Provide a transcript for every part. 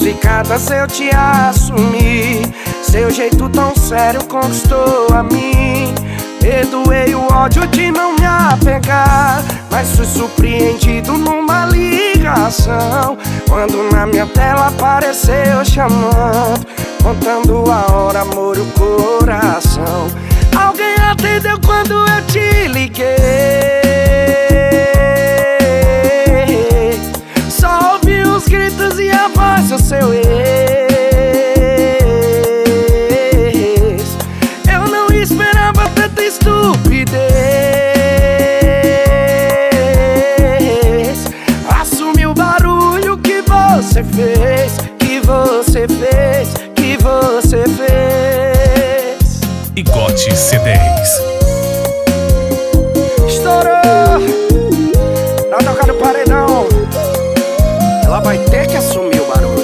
cicadas eu te assumi. Seu jeito tão sério conquistou a mim. Perdoei o ódio de não me apegar, mas fui surpreendido numa ligação, quando na minha tela apareceu chamando, contando a hora, amor e o coração. Alguém atendeu quando eu te liguei. Só ouvi os gritos e a voz do seu ex. Eu não esperava tanta estupidez. Assumi o barulho que você fez, que você fez, que você fez. Igote C10. Estourou, não tocar no paredão. Ela vai ter que assumir o barulho.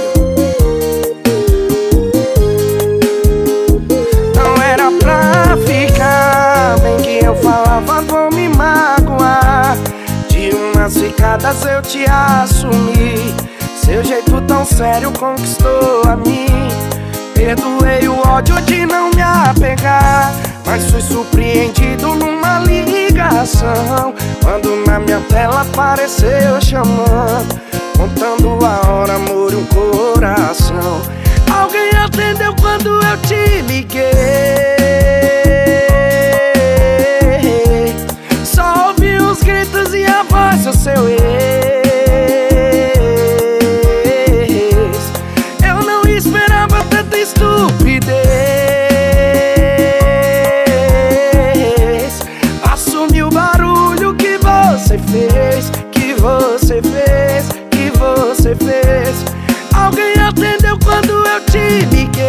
Não era pra ficar, bem que eu falava vou me magoar. De umas ficadas eu te assumi. Seu jeito tão sério conquistou a mim. Perdoei o ódio de não me apegar, mas fui surpreendido numa ligação, quando na minha tela apareceu chamando, contando a hora, amor e um coração. Alguém atendeu quando eu te liguei. Só ouvi os gritos e a voz do seu ex. Eu não esperava tanta estupidez. Assumi o barulho que você fez, que você fez, que você fez. Alguém atendeu quando eu te liguei.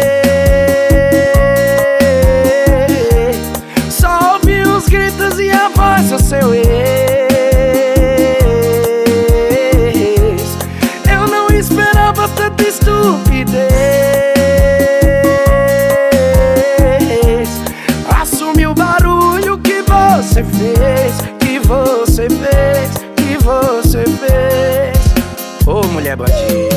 Só ouvi os gritos e a voz do seu ex. Eu não esperava tanta estupidez. Assumi o barulho que você fez, que você fez, que você fez. Ô, mulher bandida.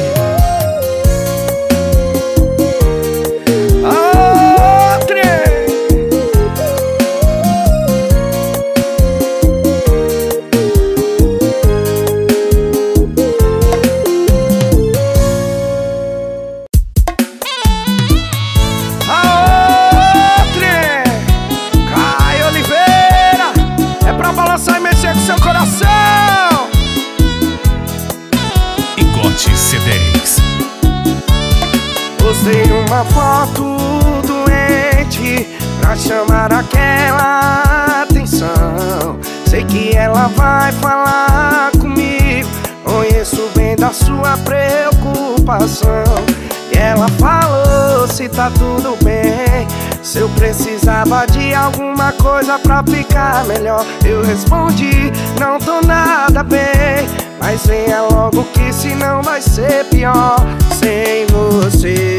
C10. Postei uma foto doente pra chamar aquela atenção. Sei que ela vai falar comigo, conheço bem da sua preocupação. E ela falou se tá tudo bem, se eu precisava de alguma coisa pra ficar melhor. Eu respondi, não tô nada bem, mas venha logo que senão vai ser pior sem você.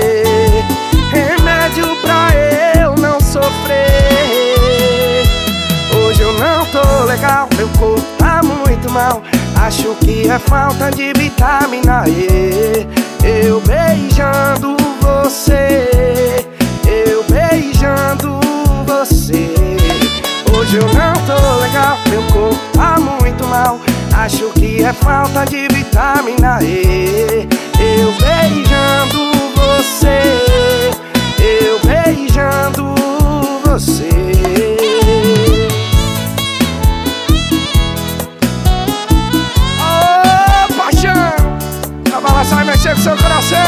Remédio pra eu não sofrer. Hoje eu não tô legal, meu corpo tá muito mal. Acho que é falta de vitamina E. Eu beijando você, eu beijando você. Hoje eu não tô legal, meu corpo tá muito mal. Acho que é falta de vitamina E. Eu beijando você, eu beijando você. Oh, paixão, pra balançar e mexer com seu coração.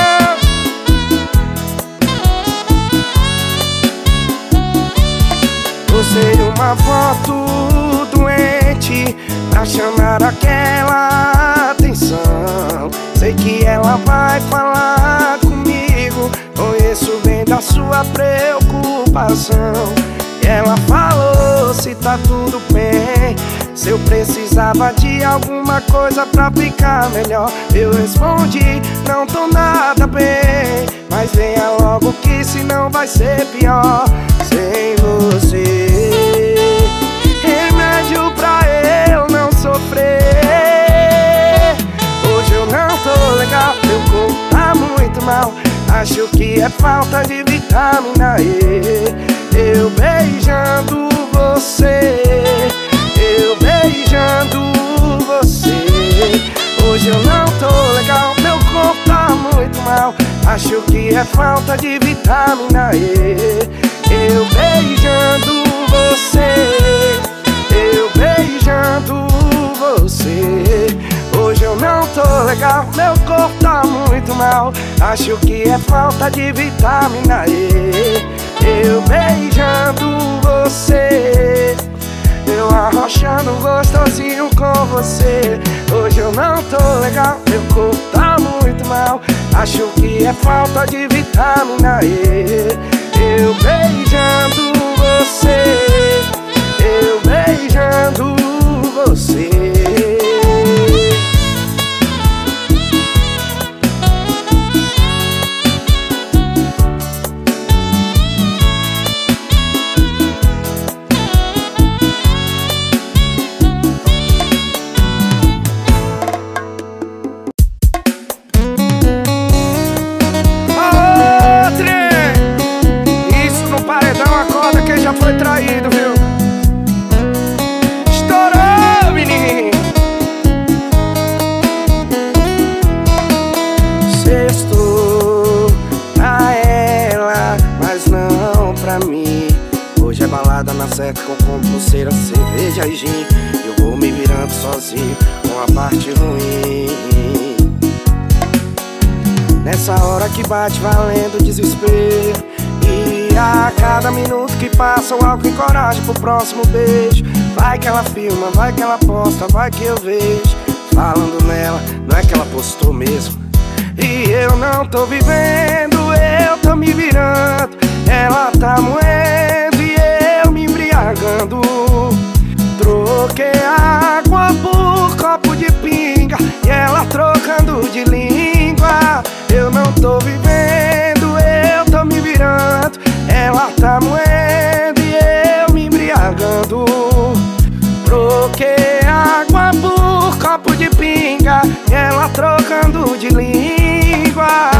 Postei uma foto doente pra chamar aquela atenção. Sei que ela vai falar comigo, conheço bem da sua preocupação. E ela falou se tá tudo bem, se eu precisava de alguma coisa pra ficar melhor. Eu respondi, não tô nada bem, mas venha logo que senão vai ser pior sem você. Remédio pra eu não sofrer. Hoje eu não tô legal, meu corpo tá falta de vitamina E. Eu beijando você, eu beijando você. Hoje eu não tô legal, meu corpo tá muito mal. Acho que é falta de vitamina E. Eu beijando você, eu beijando você. Hoje eu não tô legal, meu corpo tá muito mal. Acho que é falta de vitamina E. Eu beijando você, eu arrochando gostosinho com você. Hoje eu não tô legal, meu corpo tá muito mal. Acho que é falta de vitamina E. Eu beijando você, eu beijando você. Foi traído, viu? Estourou, menino. Sextou pra ela, mas não pra mim. Hoje é balada na certa com pulseira, cerveja e gin. Eu vou me virando sozinho com a parte ruim. Nessa hora que bate valendo desespero, e a cada minuto que passa o álcool encoraja pro próximo beijo. Vai que ela filma, vai que ela posta, vai que eu vejo. Falando nela, não é que ela postou mesmo. E eu não tô vivendo, eu tô me virando. Ela tá moendo e eu me embriagando. Troquei água por copo de pinga e ela trocando de língua. Eu não tô vivendo, eu tô me virando. Ela tá moendo e eu me embriagando. Troquei água por copo de pinga e ela trocando de língua.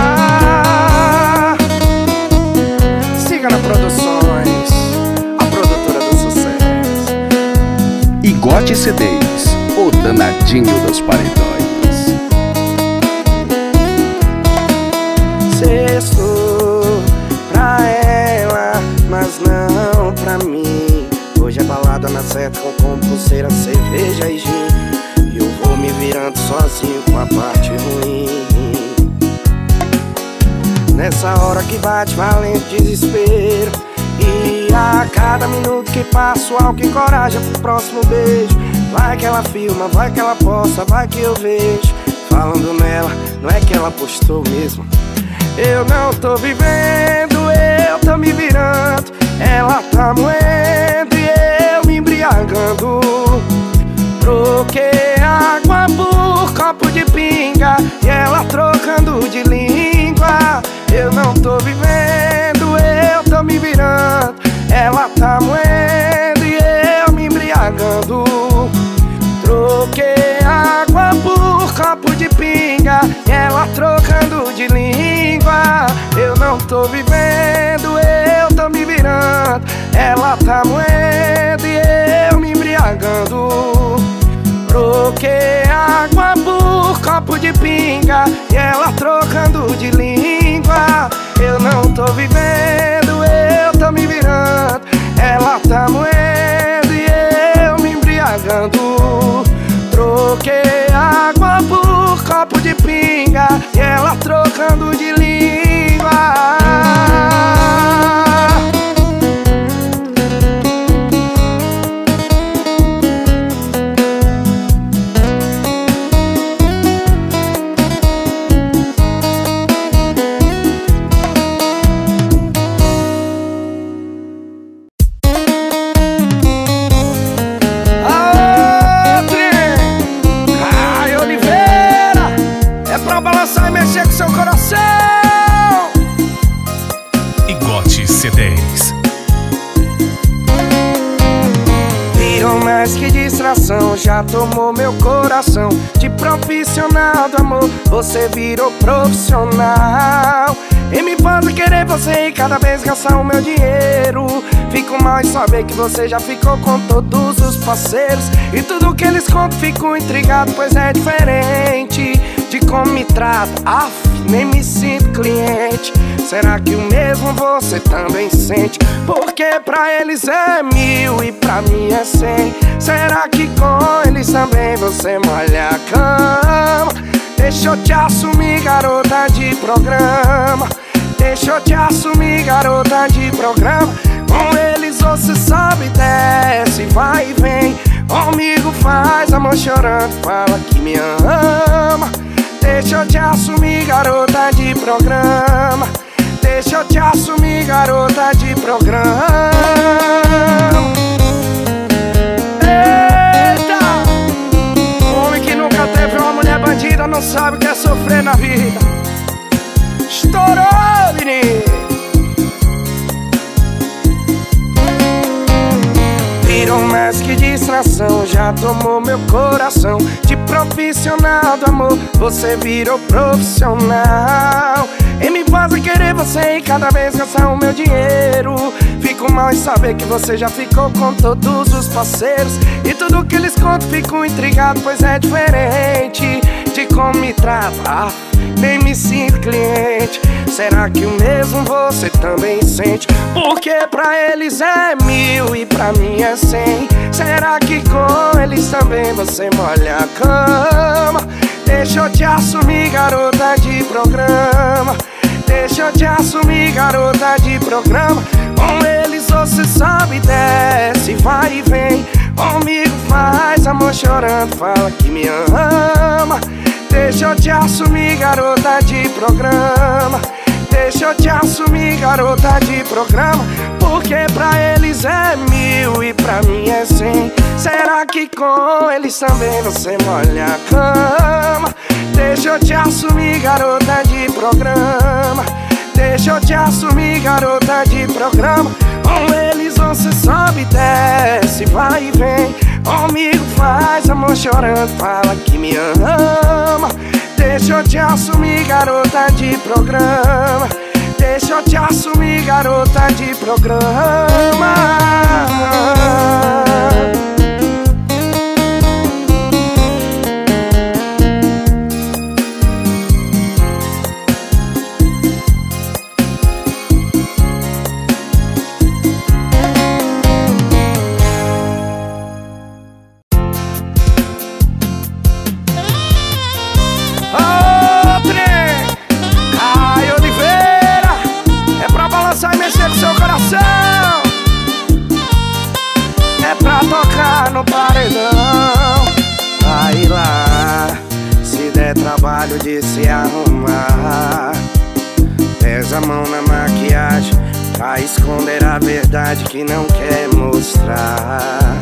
Siga na Produções, a produtora do sucesso. Igote CDs, o danadinho dos paredões. Sextou pra ela, mas não pra mim. Hoje é balada na certa com pulseira, cerveja e gin. E eu vou me virando sozinho com a parte ruim. Nessa hora que bate valendo desespero, e a cada minuto que passa o álcool encoraja pro próximo beijo. Vai que ela filma, vai que ela posta, vai que eu vejo. Falando nela, não é que ela postou mesmo. Eu não tô vivendo, eu tô me virando. Ela tá moendo e eu me embriagando. Troquei água por copo de pinga e ela trocando de língua. Eu não tô vivendo, eu tô me virando. Ela tá moendo e eu me embriagando. Troquei água por copo de pinga e ela trocando de língua. Eu não tô vivendo, eu tô me virando. Ela tá moendo e eu me embriagando. Troquei água por copo de pinga e ela trocando de língua. Eu não tô vivendo, eu tô me virando. Ela tá moendo e eu me embriagando. Troquei água por copo de pinga e ela trocando de língua. Igote CDs. Virou mais que distração, já tomou meu coração. De profissional do amor, você virou profissional. E me faz querer você e cada vez gastar o meu dinheiro. Fico mal em saber que você já ficou com todos os parceiros. E tudo que eles contam fico intrigado, pois é diferente de como me trata. Aff, nem me sinto cliente. Será que o mesmo você também sente? Porque pra eles é 1000 e pra mim é 100. Será que com eles também você molha a cama? Deixa eu te assumir, garota de programa. Deixa eu te assumir, garota de programa. Com eles você sobe e desce, vai e vem. Comigo faz amor chorando, fala que me ama. Deixa eu te assumir, garota de programa. Deixa eu te assumir, garota de programa. Eita! Homem que nunca teve uma mulher bandida não sabe o que é sofrer na vida. Estourou, menino! Virou mais que distração, já tomou meu coração. De profissional do amor, você virou profissional. E me faz querer você e cada vez gastar o meu dinheiro. Fico mal em saber que você já ficou com todos os parceiros. E tudo que eles contam fico intrigado, pois é diferente de como me trata. Ah, nem me sinto cliente. Será que o mesmo você também sente? Porque pra eles é 1000 e pra mim é 100. Será que com eles também você molha a cama? Deixa eu te assumir, garota de programa. Deixa eu te assumir, garota de programa. Com eles você sobe e desce, vai e vem. Comigo faz amor chorando, fala que me ama. Deixa eu te assumir, garota de programa. Deixa eu te assumir, garota de programa. Porque pra eles é 1000 e pra mim é 100. Será que com eles também você molha a cama? Deixa eu te assumir, garota de programa. Deixa eu te assumir, garota de programa. Com eles você sobe e desce, vai e vem. Comigo faz amor chorando, fala que me ama. Deixa eu te assumir, garota de programa. Deixa eu te assumir, garota de programa. No paredão, vai lá, se der trabalho de se arrumar. Pesa a mão na maquiagem pra esconder a verdade que não quer mostrar.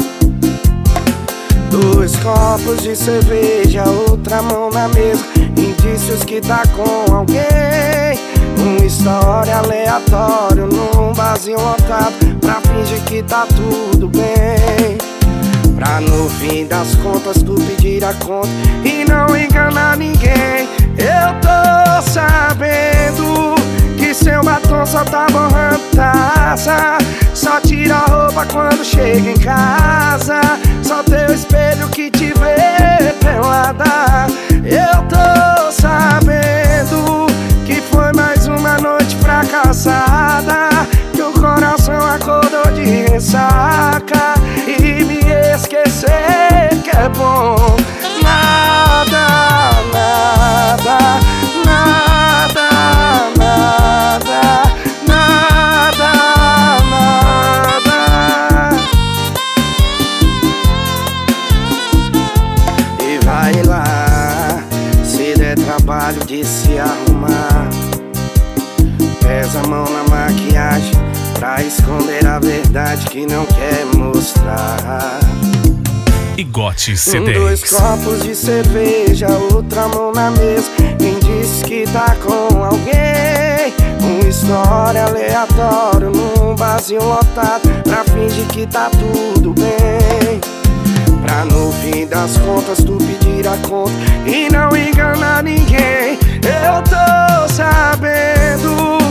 2 copos de cerveja, outra mão na mesa, indícios que tá com alguém. Uma história aleatória num barzinho lotado, pra fingir que tá tudo bem. Pra no fim das contas tu pedir a conta e não enganar ninguém. Eu tô sabendo que seu batom só tá borrando taça. Só tira a roupa quando chega em casa. Só teu espelho que te vê pelada. Eu tô sabendo que foi mais uma noite fracassada, que o coração acordou de ressaca e me esquecer que é bom. Nada, nada, nada, nada, nada, nada. E vai lá, se der trabalho de se arrumar. Pesa a mão na maquiagem pra esconder a verdade que não quer mostrar. Igote C10. 2 copos de cerveja, outra mão na mesa, quem disse que tá com alguém. Uma história aleatória num barzinho lotado, pra fingir que tá tudo bem. Pra no fim das contas tu pedir a conta e não enganar ninguém. Eu tô sabendo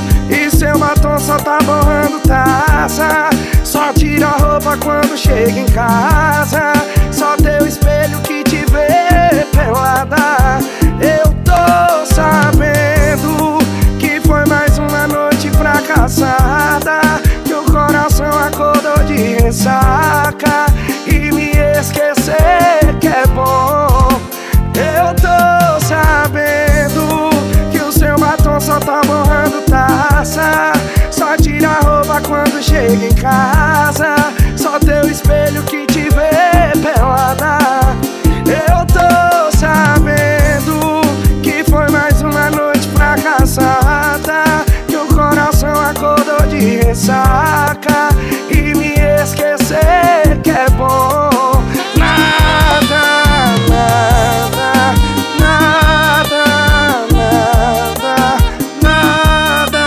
só tá borrando taça. Só tira a roupa quando chega em casa. Só teu espelho que te vê pelada. Eu tô sabendo que foi mais uma noite fracassada, que o coração acordou de ressaca e me esquecer que é bom. Eu tô sabendo que o seu batom só tá borrando taça. Só tira a roupa quando chega em casa. Só teu espelho que te vê pelada. Eu tô sabendo que foi mais uma noite fracassada, que o coração acordou de ressaca e me esquecer que é bom. Nada, nada, nada, nada, nada,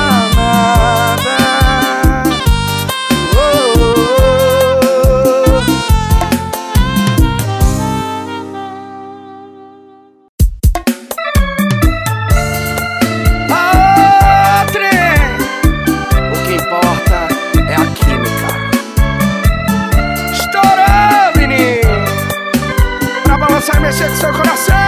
nada. Oh, oh, oh. Aô, trem! O que importa é a química. Estourou, menino! Pra balançar e mexer com seu coração.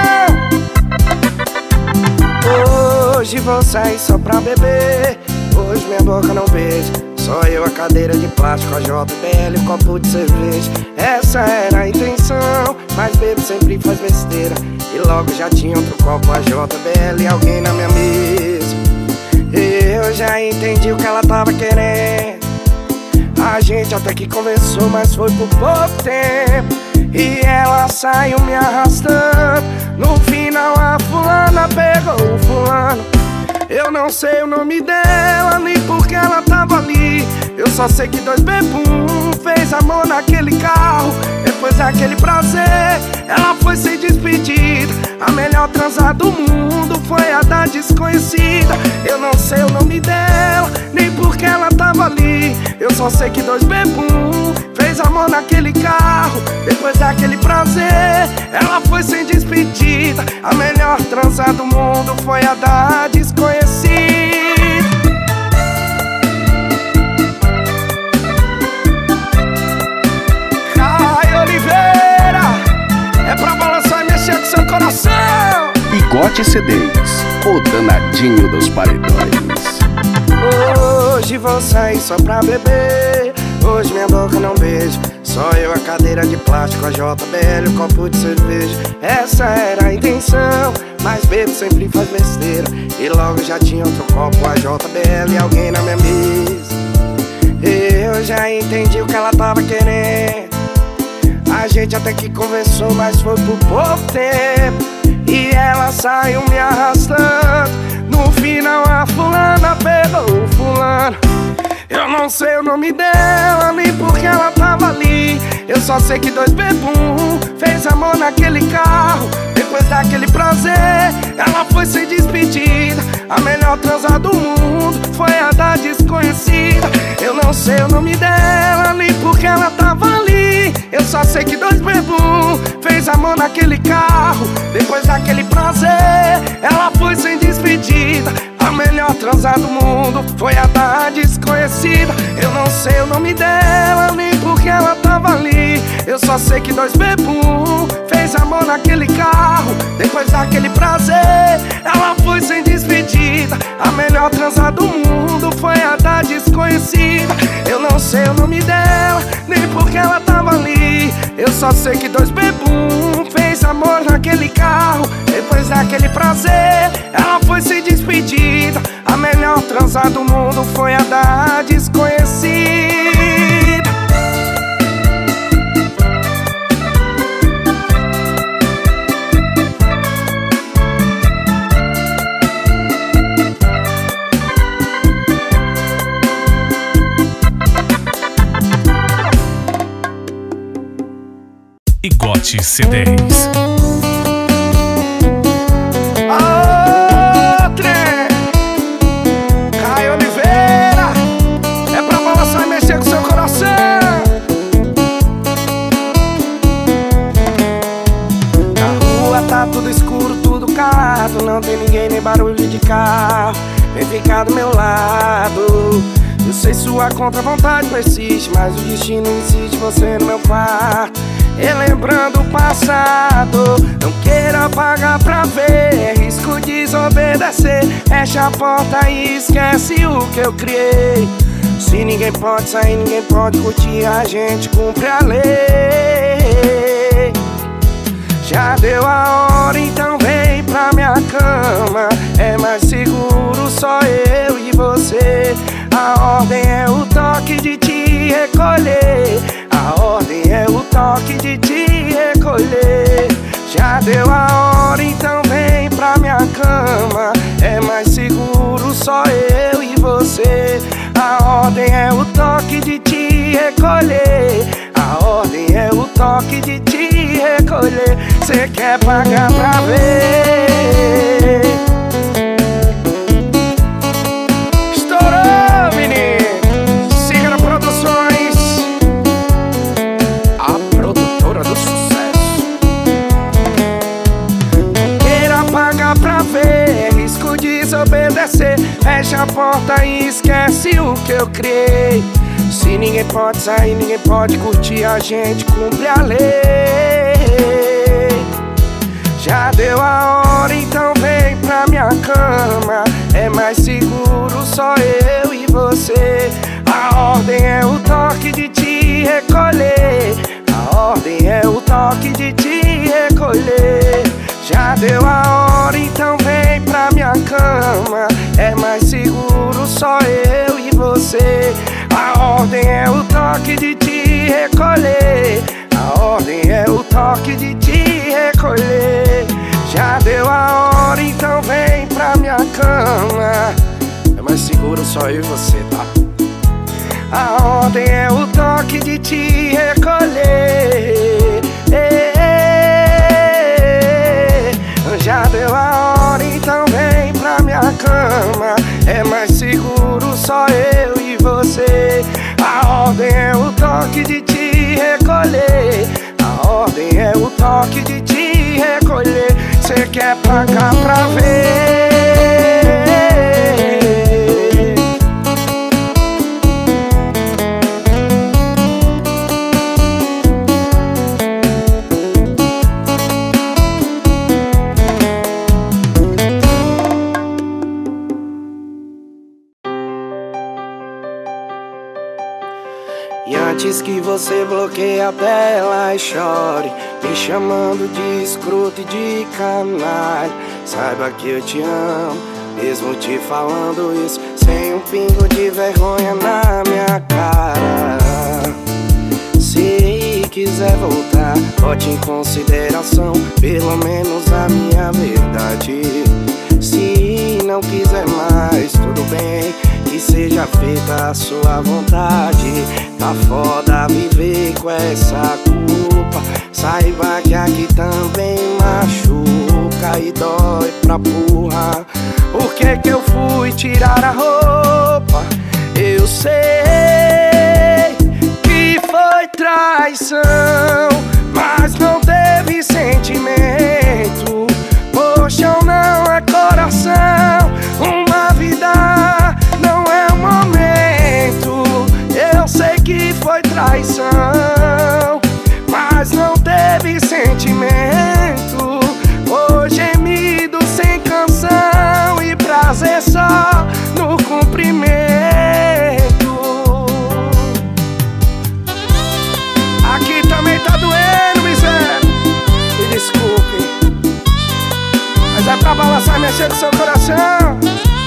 Hoje vou sair só pra beber. Hoje minha boca não beija. Só eu, a cadeira de plástico, a JBL e o copo de cerveja. Essa era a intenção, mas bebo sempre faz besteira. E logo já tinha outro copo, a JBL e alguém na minha mesa. Eu já entendi o que ela tava querendo. A gente até que conversou, mas foi por pouco tempo. E ela saiu me arrastando. No final a fulana pegou o fulano. Eu não sei o nome dela, nem porque ela tava ali. Eu só sei que dois bebum fez amor naquele carro. Depois daquele prazer, ela foi sem despedida. A melhor transa do mundo foi a da desconhecida. Eu não sei o nome dela, nem porque ela tava ali. Eu só sei que dois bebum fez amor naquele carro. Depois daquele prazer, ela foi sem despedida. A melhor transa do mundo foi a da desconhecida. Caio Oliveira, é pra balançar e mexer com seu coração. Igote CDs, o danadinho dos paredões. Hoje vou sair só pra beber. Hoje minha boca não beija. Só eu, a cadeira de plástico, a JBL e o copo de cerveja. Essa era a intenção, mas bebo sempre faz besteira. E logo já tinha outro copo, a JBL e alguém na minha mesa. Eu já entendi o que ela tava querendo. A gente até que conversou, mas foi por pouco tempo. E ela saiu me arrastando. No final a fulana pegou o fulano. Eu não sei o nome dela, nem porque ela tava ali. Eu só sei que dois bebum fez amor naquele carro. Depois daquele prazer, ela foi sem despedida. A melhor transa do mundo foi a da desconhecida. Eu não sei o nome dela, nem porque ela tava ali. Eu só sei que dois bebum fez amor naquele carro. Depois daquele prazer, ela foi sem despedida. A melhor transa do mundo foi a da desconhecida. Eu não sei o nome dela, nem porque ela tava ali. Eu só sei que dois bebum fez amor naquele carro. Depois daquele prazer, ela foi sem despedida. A melhor transa do mundo foi a da desconhecida. Eu não sei o nome dela, nem porque ela tava ali. Eu só sei que dois bebum fez amor naquele carro. Depois daquele prazer, ela foi sem despedida. A melhor transa do mundo foi a da desconhecida. Igote CDs. Aô, trem! Caio Oliveira, é pra balançar e mexer com seu coração. Na rua tá tudo escuro, tudo calado. Não tem ninguém nem barulho de carro. Vem ficar do meu lado. Eu sei sua contra-vontade persiste, mas o destino insiste você no meu quarto, relembrando o passado. Não queira pagar pra ver, risco desobedecer. Fecha a porta e esquece o que eu criei. Se ninguém pode sair, ninguém pode curtir, a gente cumpre a lei. Já deu a hora, então vem pra minha cama. É mais seguro só eu e você. A ordem é o toque de te recolher. A ordem é o toque de te recolher. Já deu a hora, então vem pra minha cama. É mais seguro só eu e você. A ordem é o toque de te recolher. A ordem é o toque de te recolher. Cê quer pagar pra ver? Estourou, menino! Siga na Produções, a produtora do sucesso. Não queira pagar pra ver, risco desobedecer. Fecha a porta e esquece o que eu criei. Se ninguém pode sair, ninguém pode curtir, a gente cumpre a lei. Já deu a hora, então vem pra minha cama. É mais seguro só eu e você. A ordem é o toque de te recolher. A ordem é o toque de te recolher. Já deu a hora, então vem pra minha cama. É mais seguro só eu e você. A ordem é o toque de te recolher. A ordem é o toque de te recolher. Já deu a hora, então vem pra minha cama. É mais seguro só eu e você, tá? A ordem é o toque de te recolher. Já deu a hora, então vem pra minha cama. É mais seguro só eu e você. A ordem é o toque de te recolher. A ordem é o toque de te recolher. Cê quer pagar pra ver? E antes que você bloqueie a tela e chore, me chamando de escroto e de canalha, saiba que eu te amo, mesmo te falando isso, sem um pingo de vergonha na minha cara. Se quiser voltar, bote em consideração pelo menos a minha verdade. Se não quiser mais, tudo bem, que seja feita a sua vontade. Tá foda viver com essa culpa, saiba que aqui também machuca e dói pra porra. Por que que eu fui tirar a roupa? Eu sei que foi traição, mas não teve sentimento. Poxa, não é coração, uma vida não é um momento. Eu sei que foi traição, mas não teve sentimento. Foi gemido sem canção e prazer só no cumprimento. Aqui também tá doendo, miséria, me desculpe, mas é pra balançar e mexer com seu coração.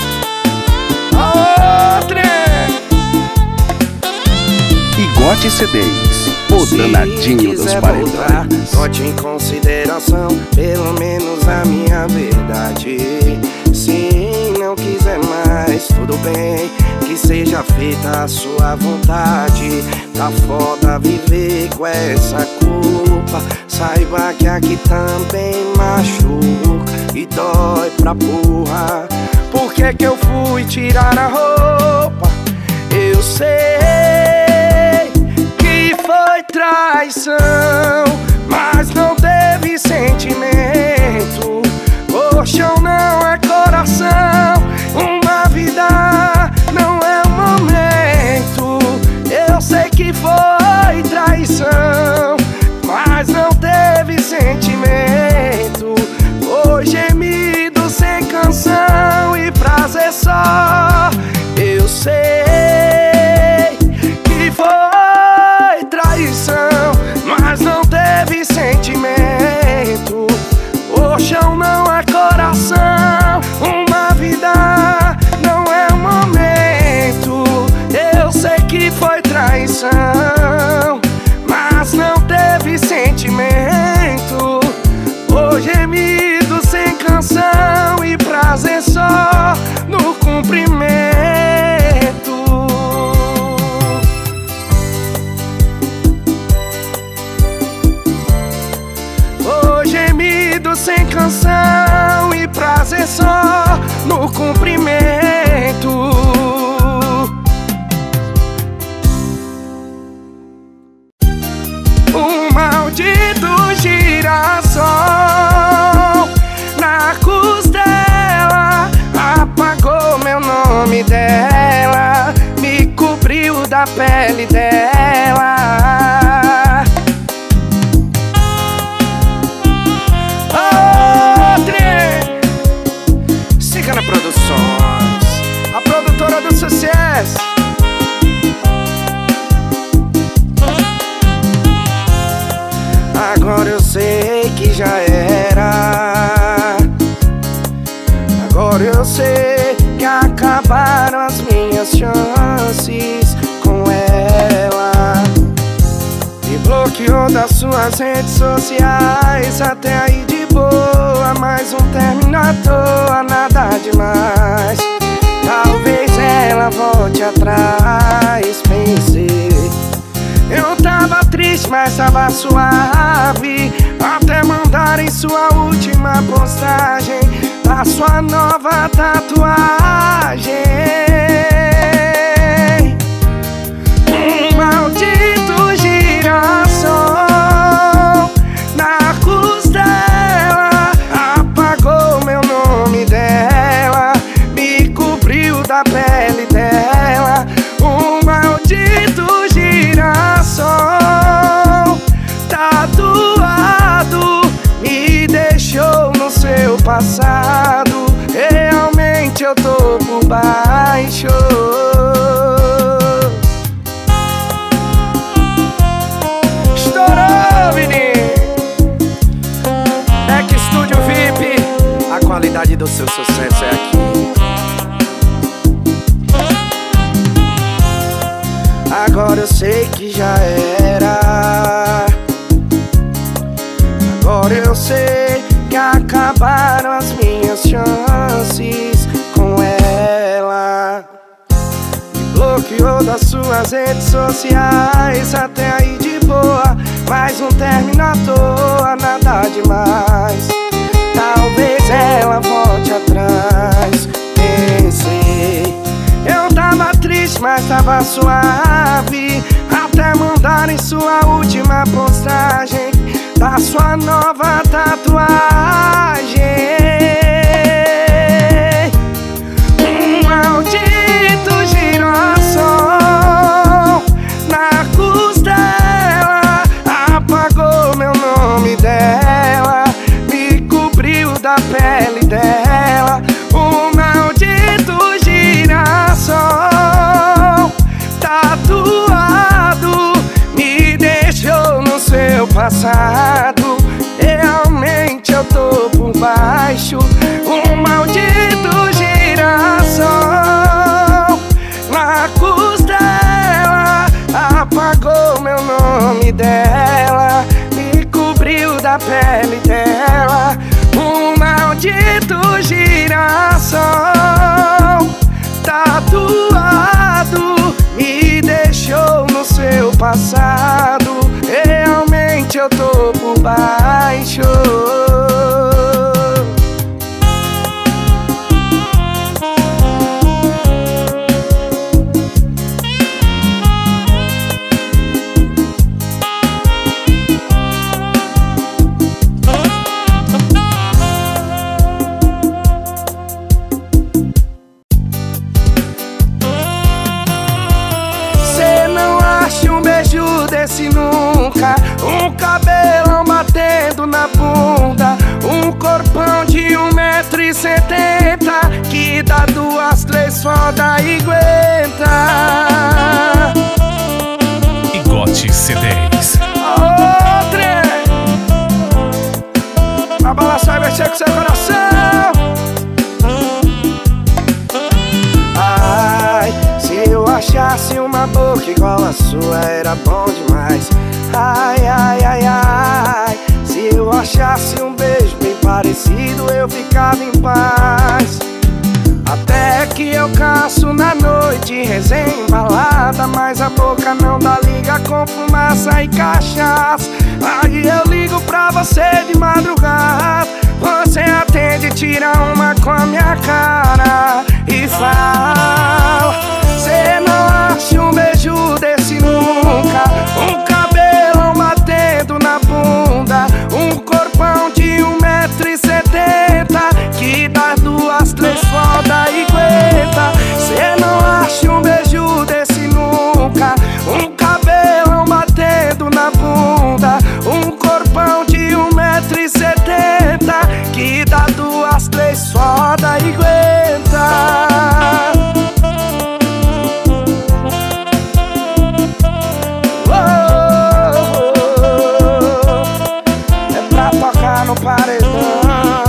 Igote CDs, o danadinho dos paredões. Bote em consideração pelo menos a minha verdade. Se não quiser mais, tudo bem, que seja feita a sua vontade. Tá foda viver com essa culpa, saiba que aqui também machuca e dói pra porra. Por que que eu fui tirar a roupa? Eu sei que foi traição, mas não teve sentimento. Colchão não é coração, uma vida não é um traição, mas não teve sentimento. Foi gemido sem canção e prazer só. Eu sei que foi traição, mas não teve sentimento. O chão não é coração, uma vida não é um momento. Eu sei que foi traição, mas não teve sentimento. O gemido sem canção e prazer só no cumprimento. O gemido sem canção e prazer só no cumprimento. Um maldito girassol na costela apagou meu nome dela, me cobriu da pele dela. Cigana Produções, a produtora do sucesso. Agora eu sei que já era. Agora eu sei que acabaram as minhas chances com ela. Me bloqueou das suas redes sociais, até aí de boa. Mais um término à toa, nada demais. Talvez ela volte atrás, pensei. Eu tava triste, mas tava suave, até mandarem sua última postagem da sua nova tatuagem. Um maldito girassol na costela apagou meu nome dela, me cobriu da pele dela. Um maldito girassol tatuado me deixou no seu passado. Realmente eu tô por baixo. Estourou, menino! É que Estúdio VIP, a qualidade do seu sucesso é aqui. Agora eu sei que já era. Agora eu sei que acabaram as minhas chances com ela. Me bloqueou das suas redes sociais, até aí de boa. Mais um término à toa, nada demais. Talvez ela volte atrás, pensei. Eu tava triste, mas tava suave, até mandarem sua última postagem da sua nova tatuagem. Um maldito girassol na costela apagou meu nome dela, me cobriu da pele dela. Um maldito girassol tatuado me deixou no seu passado. Realmente eu tô por baixo. Um maldito girassol na costela apagou meu nome dela, me cobriu da pele dela. Um maldito girassol tatuado me deixou no seu passado. Realmente eu tô por baixo. Cê não acha um beijo desse num com seu coração. Ai, se eu achasse uma boca igual a sua era bom demais. Ai, ai, ai, ai, se eu achasse um beijo bem parecido eu ficava em paz. Até que eu canso na noite, resenha embalada, mas a boca não dá liga com fumaça e cachaça. Aí eu ligo pra você de madrugada, você atende, tira uma com a minha cara e fala: cê não acha um beijo desse nunca, um cabelão batendo na bunda, um corpão de 1,70 m que dá 2, 3 foda e aguenta. Cê não acha um beijo desse nunca, um cabelão batendo na bunda, um corpão de 1,70 m que dá 2, 3 foda e aguenta. É pra tocar no paredão.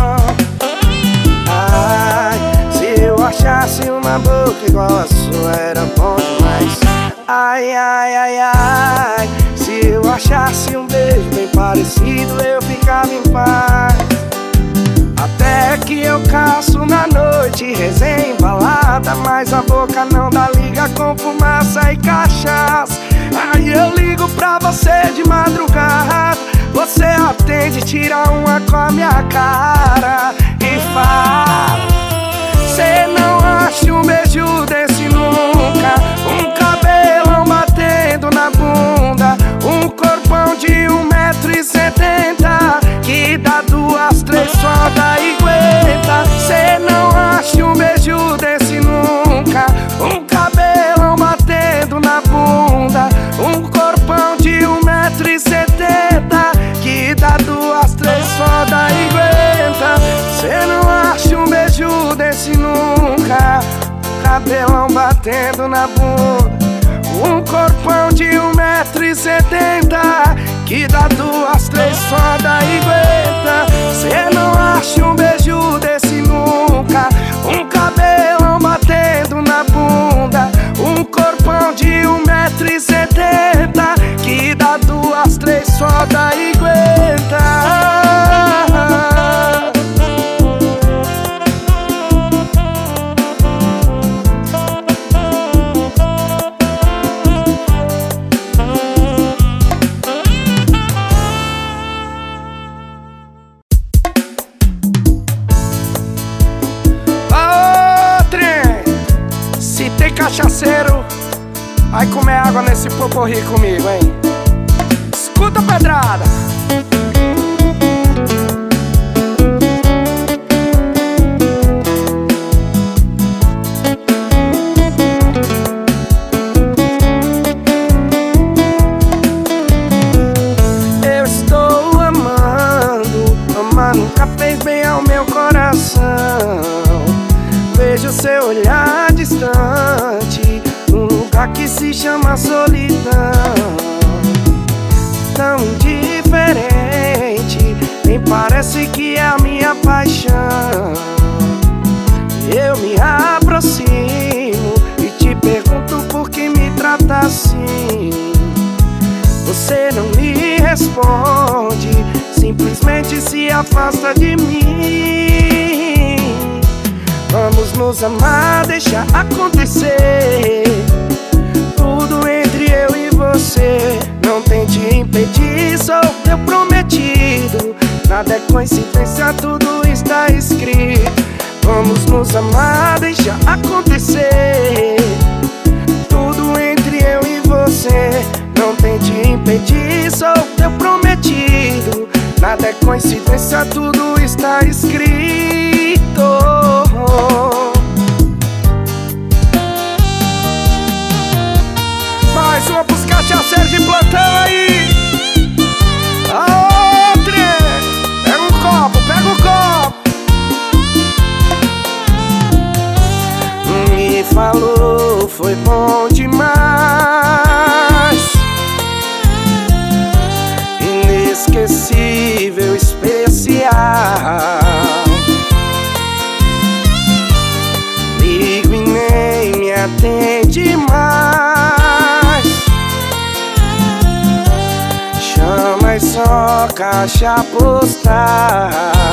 Ai, se eu achasse uma boca igual a sua era bom demais. Ai, ai, ai, ai, se eu achasse um beijo bem parecido eu ficava em paz. Até que eu canso na noite, resenha embalada, mas a boca não dá liga com fumaça e cachaça. Aí eu ligo pra você de madrugada, você atende, tira uma com a minha cara e fala: cê não acha um beijo desse nunca, um cabelão batendo na bunda, um corpão de 1,70 m que dá 2, 3 foda e aguenta. Cê não acha um beijo desse nunca, um cabelão batendo na bunda, um corpão de 1,70 m que dá 2, 3 foda e aguenta. Cê não acha um beijo desse nunca, cabelão batendo na bunda, um corpão de 1,70 m que dá 2, 3 foda e aguenta. Cê não acha um beijo desse nunca, um cabelão batendo na bunda, um corpão de 1,70 m que dá 2, 3 foda e aguenta. Cachaceiro, vai comer água nesse poporri comigo, hein? Escuta a pedrada. Eu estou amando, amar nunca fez bem ao meu coração. Vejo seu olhar distante num lugar que se chama solidão. Tão indiferente, nem parece que é a minha paixão. Eu me aproximo e te pergunto por que me trata assim. Você não me responde, simplesmente se afasta de mim. Vamos nos amar, deixa acontecer tudo entre eu e você. Não tente impedir, sou teu prometido. Nada é coincidência, tudo está escrito. Vamos nos amar, deixa acontecer tudo entre eu e você. Não tente impedir, sou teu prometido. Nada é coincidência, tudo está escrito. Mais uma pros cachaceiros de plantão aí. Aô, trem! Pega um copo, pega um copo. Me falou, foi bom demais, inesquecível, especial. menor caixa postal.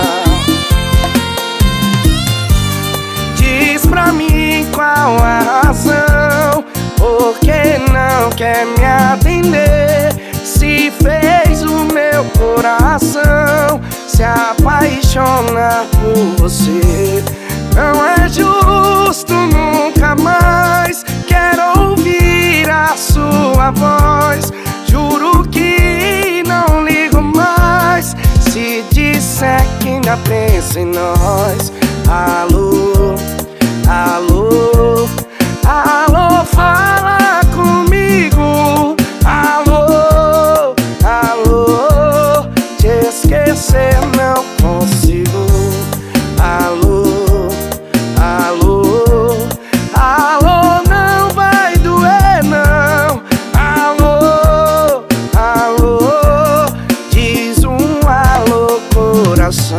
Diz pra mim qual a razão, por que não quer me atender? Se fez o meu coração se apaixonar por você. Não é justo, nunca mais quero ouvir a sua voz. Juro que não ligo mais se disser que ainda pensa em nós. Alô, alô, alô, fala comigo. Alô, alô, te esquecer não consigo. Alô, alô, alô, não vai doer não. Alô, alô, diz um alô, coração.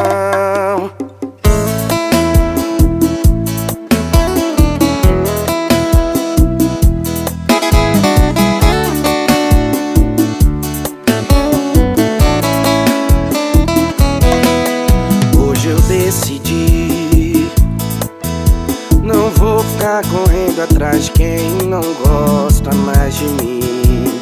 Hoje eu decidi, não vou ficar correndo atrás de quem não gosta mais de mim.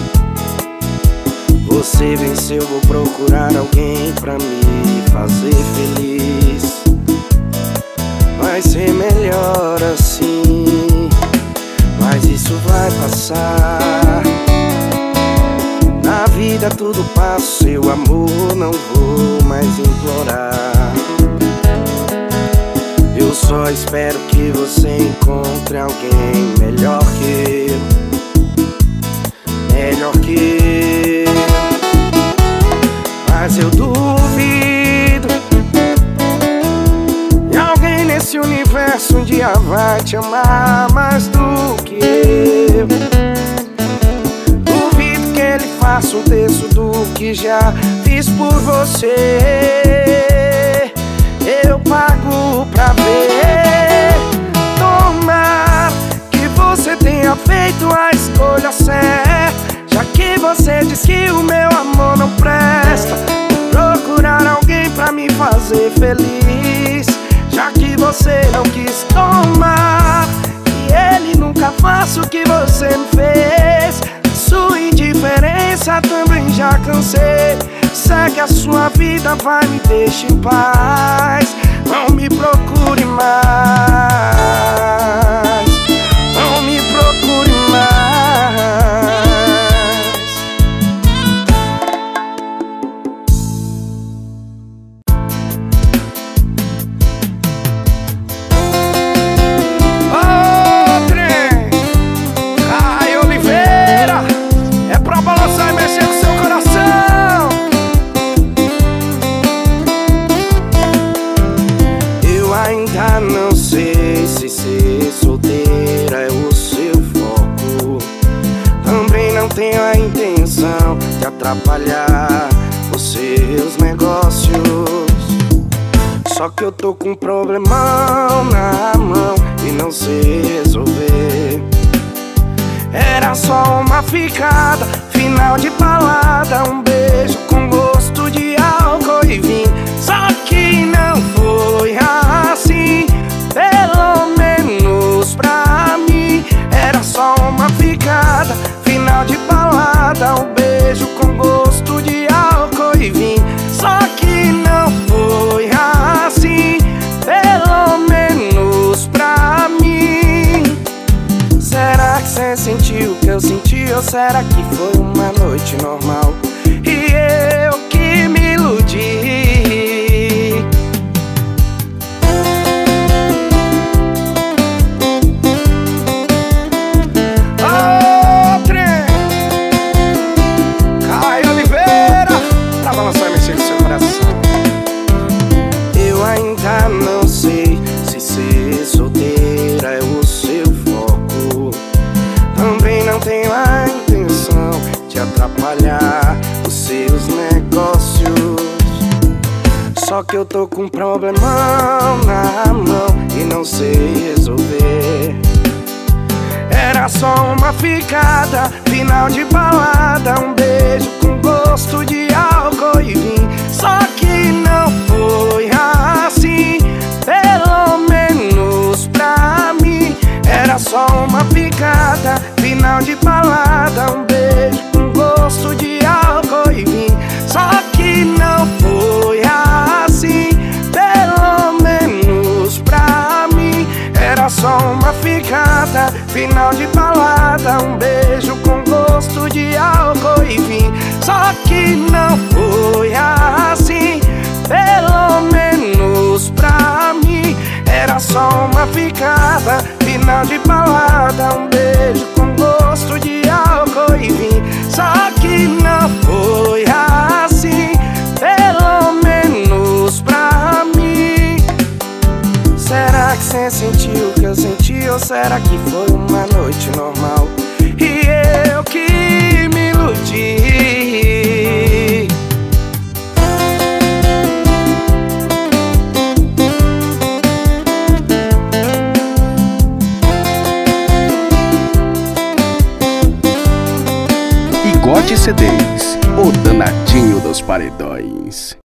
Você venceu, vou procurar alguém pra me fazer feliz. Vai ser melhor assim, mas isso vai passar. Na vida tudo passa, seu amor não vou mais implorar. Eu só espero que você encontre alguém melhor que eu, melhor que eu. Mas eu duvido, e alguém nesse universo um dia vai te amar mais do que eu. Duvido que ele faça um terço do que já fiz por você. Eu pago pra ver. Tomara que você tenha feito a escolha certa, já que você diz que o meu amor não presta. Vou procurar alguém pra me fazer feliz, já que você não quis. Tomar que ele nunca faça o que você me fez. Sua indiferença também já cansei. Segue a sua vida, vai, me deixe em paz. Não me procure mais, não me procure mais. Ô, trem, Caio Oliveira, é pra balançar e mexer com seu coração. Eu ainda não sei se ser solteira é o seu foco. Também não tenho a intenção de atrapalhar os seus negócios. Só que eu tô com um problemão na mão e não sei resolver. Era só uma ficada, final de balada, um beijo com gosto de álcool e vinho. Só que não foi assim, pelo menos pra mim. Era só uma ficada, final de balada, um beijo com gosto de álcool e vinho. Só que não foi assim, pelo menos pra mim. Será que cê sentiu o que eu senti, ou será que foi uma noite normal e eu que me iludi? Ô, trem, Caio Oliveira, pra balançar e mexer com seu coração. Eu ainda não sei se ser solteira é o seu foco. Também não tenho a intenção de atrapalhar os seus negócios. Só que eu tô com um problemão na mão e não sei resolver. Era só uma ficada, final de balada, um beijo com gosto de álcool final de balada, um beijo com gosto de álcool e vinho. Só que não foi assim, pelo menos pra mim. Era só uma ficada, final de balada, um beijo com gosto de álcool e vinho. Só que não foi assim, pelo menos pra mim. Será que cê sentiu o que eu senti, ou será que foi uma noite normal e eu que me iludi? Igote CDs, o danadinho dos paredões.